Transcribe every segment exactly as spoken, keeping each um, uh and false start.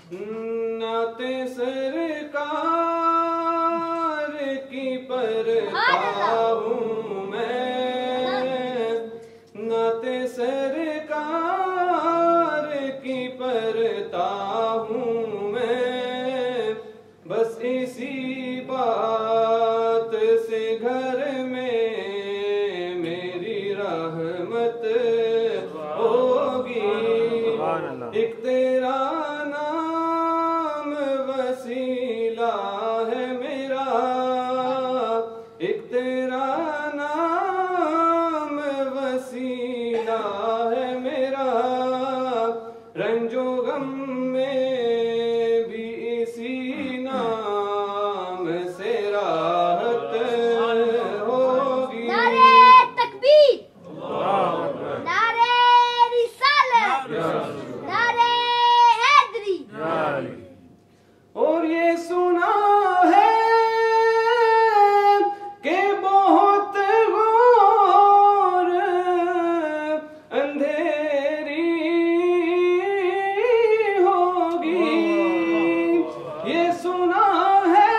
नाते सरकार की परता हूँ मैं, नाते सरकार की परता हूँ मैं, बस इसी बात से घर में मेरी रहमत होगी। एक तेरा नाम वसीला है मेरा, एक तेरा नाम वसीला है मेरा, रंजो गम में भी इसी नाम से राहत होगी। नारे तकबीर, नारे रिसालत, नारे हैदरी। और ये सुना है कि बहुत घोर अंधेरी होगी, ये सुना है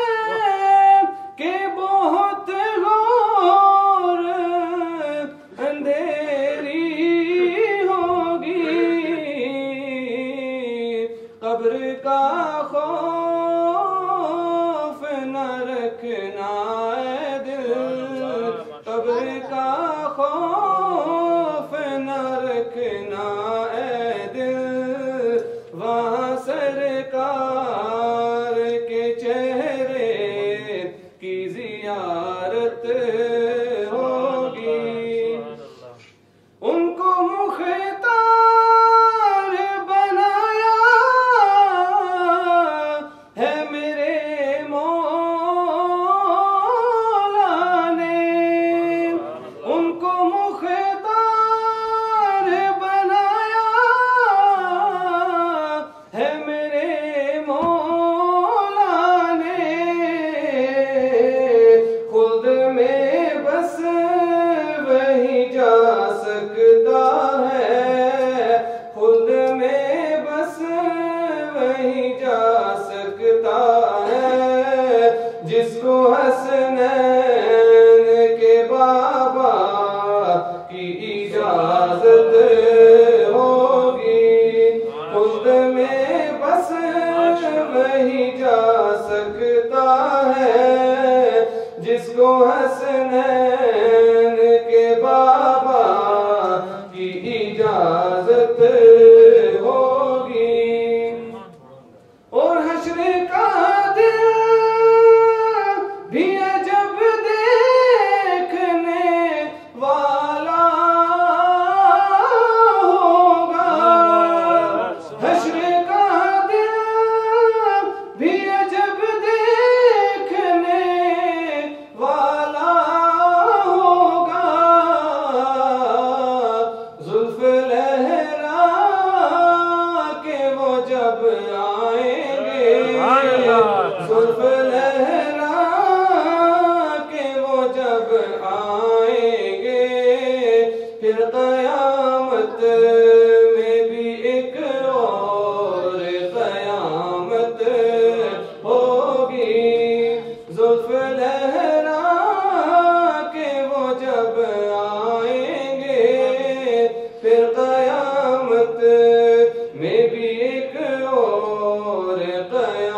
कि बहुत घोर अंधेरी होगी, कब्र का खौफ न रखना है दिल, कब्र का खौफ न रखना है दिल, वहाँ सरकार के चेहरे की जियारत होगी। उनको मुख्तार बनाया है मेरे मौला ने, उनको मुख्तार बनाया है मेरे मौला ने, खुद में बस वही जा सकता है, खुद में बस वही जा सकता है, जिसको हसनैन के बाबा की इजाजत होगी, खुद में बस वही जा सकता है, जिसको हसनैन के बाबा की इजाजत होगी। और हश्र का दिन भी अजब देखने वाला होगा, हश्र का दिन भी अजब देखने वाला होगा, जुल्फ लहरा के वो जब आएंगे, जुल्फ लहरा के वो जब आएंगे, फिर कयामत में भी एक और कयामत होगी, जुल्फ लहरा के वो जब आएंगे, फिर कयामत में भी एक और कयामत